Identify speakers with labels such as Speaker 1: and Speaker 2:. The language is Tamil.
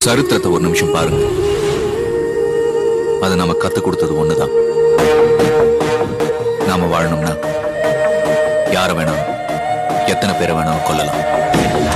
Speaker 1: சரித்திரத்தை ஒரு நிமிஷம் பாருங்க. அது நாம கத்து கொடுத்தது ஒண்ணுதான். நாம வாழணும்னா யார வேணாலும் எத்தனை பேரை வேணாலும் கொல்லலாம்.